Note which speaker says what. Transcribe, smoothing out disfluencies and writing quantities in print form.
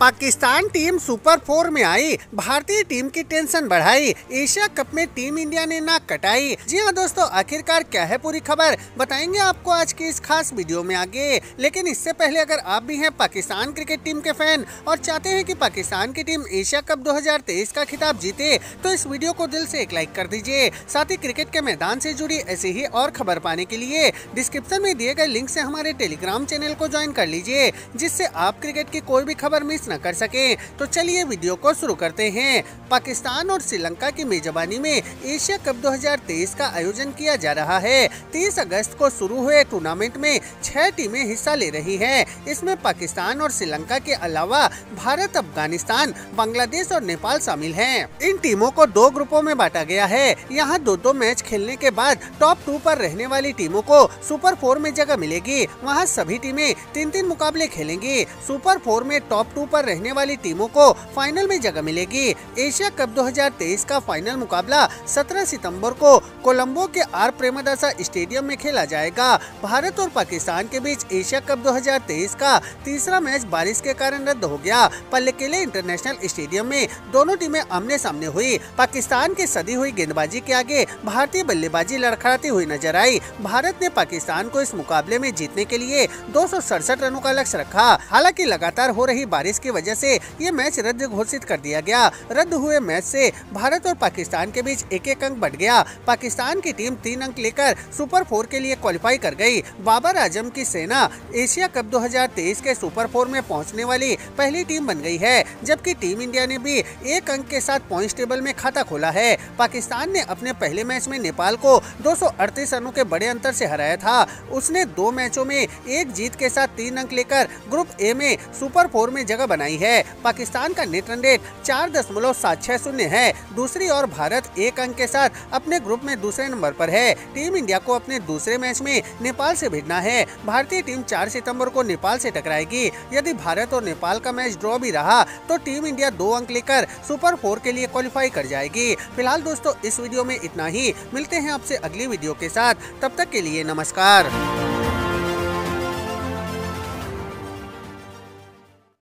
Speaker 1: Pakistan team super 4 में आई, भारतीय team की टेंशन बढ़ाई, एशिया कप में टीम इंडिया ने नाक कटाई। जी हाँ दोस्तों, आखिरकार क्या है पूरी खबर बताएंगे आपको आज की इस खास वीडियो में आगे। लेकिन इससे पहले अगर आप भी हैं पाकिस्तान क्रिकेट टीम के फैन और चाहते हैं कि पाकिस्तान की टीम एशिया कप 2023 का खिताब जीते तो इस वीडियो को दिल से एक लाइक कर दीजिए। साथ ही क्रिकेट के मैदान से जुड़ी ऐसी ही और खबर पाने के लिए डिस्क्रिप्शन में दिए गए लिंक से हमारे टेलीग्राम चैनल को ज्वाइन कर लीजिए, जिससे आप क्रिकेट की कोई भी खबर मिस न कर सके। तो चलिए वीडियो को शुरू करते हैं। पाकिस्तान और श्रीलंका की मेजबानी में एशिया कप 2023 का आयोजन किया जा रहा है। 30 अगस्त को शुरू हुए टूर्नामेंट में 6 टीमें हिस्सा ले रही हैं। इसमें पाकिस्तान और श्रीलंका के अलावा भारत, अफगानिस्तान, बांग्लादेश और नेपाल शामिल हैं। इन टीमों को 2 ग्रुपों में बांटा गया है। यहाँ 2-2 मैच खेलने के बाद टॉप 2 पर रहने वाली टीमों को सुपर 4 में जगह मिलेगी। वहाँ सभी टीमें 3-3 मुकाबले खेलेंगी। सुपर 4 में टॉप 2 पर रहने वाली टीमों को फाइनल में जगह मिलेगी। एशिया कप 2023 का फाइनल मुकाबला 17 सितंबर को कोलंबो के आर प्रेमदासा स्टेडियम में खेला जाएगा। भारत और पाकिस्तान के बीच एशिया कप 2023 का तीसरा मैच बारिश के कारण रद्द हो गया। पल्लेकेले इंटरनेशनल स्टेडियम में दोनों टीमें आमने सामने हुई। पाकिस्तान की सदी हुई गेंदबाजी के आगे भारतीय बल्लेबाजी लड़खड़ाती हुई नजर आई। भारत ने पाकिस्तान को इस मुकाबले में जीतने के लिए 267 रनों का लक्ष्य रखा। हालांकि लगातार हो रही बारिश की वजह से ये मैच रद्द घोषित कर दिया गया। रद्द हुए मैच से भारत और पाकिस्तान के बीच एक अंक बढ़ गया। पाकिस्तान की टीम 3 अंक लेकर सुपर 4 के लिए क्वालिफाई कर गई। बाबर आजम की सेना एशिया कप 2023 के सुपर 4 में पहुंचने वाली पहली टीम बन गई है, जबकि टीम इंडिया ने भी 1 अंक के साथ पॉइंट्स टेबल में खाता खोला है। पाकिस्तान ने अपने पहले मैच में नेपाल को 238 रनों के बड़े अंतर से हराया था। उसने 2 मैचों में 1 जीत के साथ 3 अंक लेकर ग्रुप ए में सुपर 4 में जगह बनाई है। पाकिस्तान का नेट रन रेट 4.760 है। दूसरी ओर भारत 1 अंक के साथ अपने ग्रुप में दूसरे नंबर पर है। टीम इंडिया को अपने दूसरे मैच में नेपाल से भिड़ना है। भारतीय टीम 4 सितंबर को नेपाल से टकराएगी। यदि भारत और नेपाल का मैच ड्रॉ भी रहा तो टीम इंडिया 2 अंक लेकर सुपर 4 के लिए क्वालिफाई कर जाएगी। फिलहाल दोस्तों इस वीडियो में इतना ही। मिलते हैं आपसे अगली वीडियो के साथ। तब तक के लिए नमस्कार।